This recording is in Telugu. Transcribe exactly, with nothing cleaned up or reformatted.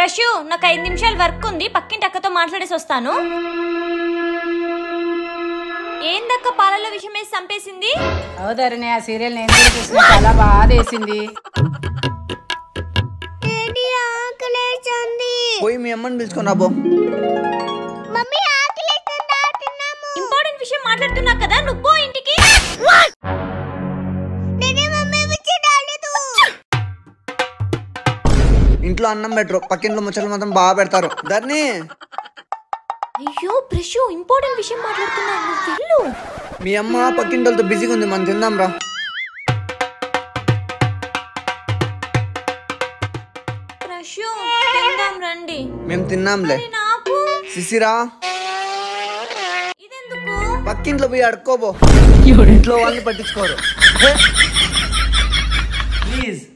ప్రశు నాకు ఐదు నిమిషాలు వర్క్ ఉంది, పక్కింటి అక్కతో మాట్లాడేసి వస్తాను. ఏందక్క పాలలో విషయం వేసి చంపేసింది? అవుదరనే ఆ సీరియల్ నేను కూడా చూసిన, చాలా బాధ వేసింది. పోయి మీ అమ్మని పిలుచుకొని రాబో. ఇంపార్టెంట్ విషయం మాట్లాడుతున్నా కదా, నువ్వు పో ఇంటికి. ఇంట్లో అన్నం పెట్టరు, పక్కింట్లో ముచ్చట్లు మాత్రం బాగా పెడతారు. ధర్ని అయ్యో ప్రశు, ఇంపార్టెంట్ విషయం మాట్లాడుతున్నా, నువ్వు వెళ్ళు. మీ అమ్మ పక్కింటోళ్ళతో బిజీగా ఉంది, మనం తిందాం రా. ప్రశు తిందాం రండి. మేము తిన్నాంలే. నాకు సిసిరా ఇదెందుకు? పక్కింట్లో పోయి అడుక్కోబో, ఇంట్లో వాళ్ళని పట్టించుకోరు. ప్లీజ్